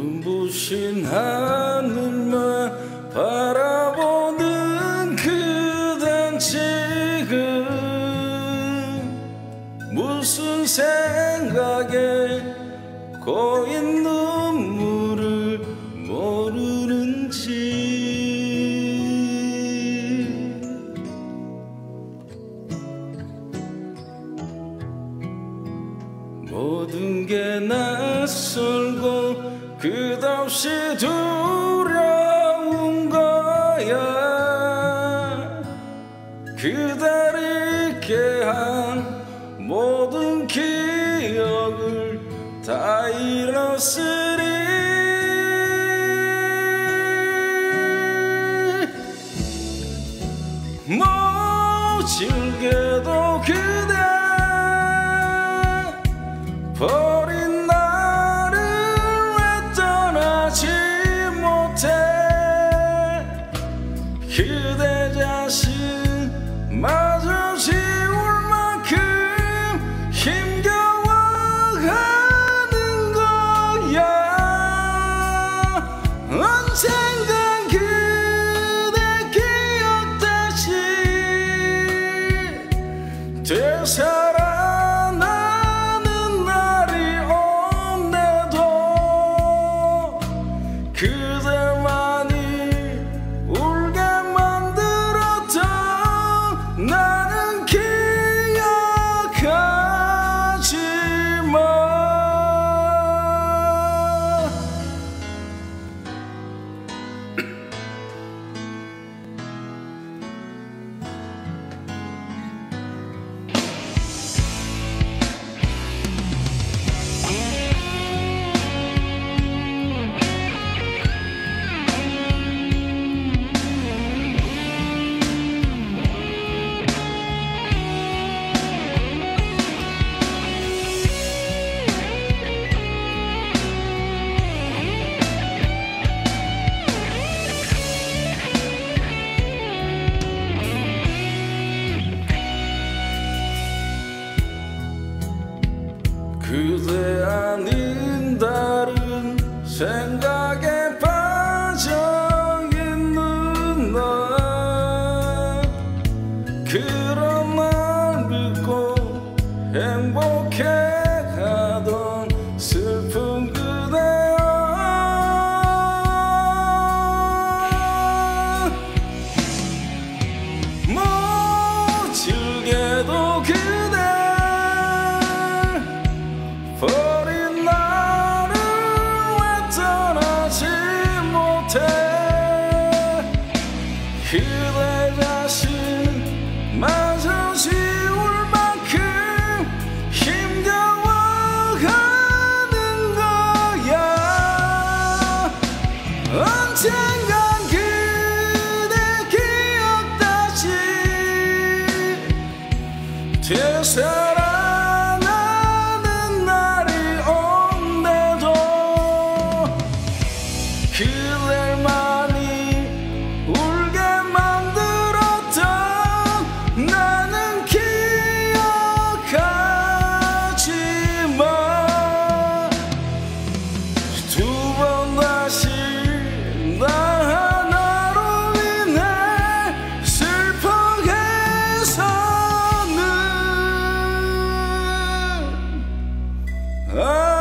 눈부신 하늘만 바라보는 그댄 지금 무슨 생각에 고인 눈물을 모르는지. 모든 게 낯설고 끝없이 두려운 거야. 그대를 잊게 한 모든 기억을 다 잃었으니 모질게도 그대 버린 나를 왜 떠나지 못해. 그대 자신마저 지울 만큼 힘겨워하는 거야. 언젠간 그대 기억 다시 되살아나는 날이 온대도 그대만이 울게 만들었던 나는 기억하지마. 그대 아닌 다른 생각에 빠져있는 나. 그런 날 믿고 행복해하던 슬픈 그대여. 모질게도 그대 버린 나를 왜 떠나지 못해. 그대 자신마저 지울 만큼 힘겨워하는 거야. 언젠간 그대 기억 다시 되살아나는 날이 온대도 그댈만이 울게 만들었던 나는 기억하지마. 두 번 다시 나 하나로 인해 슬퍼해서는